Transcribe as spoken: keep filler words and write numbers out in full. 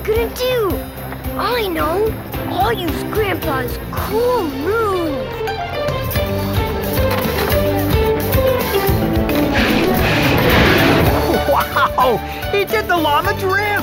gonna do? I know. I'll use Grandpa's cool move. Wow! He did the llama drift!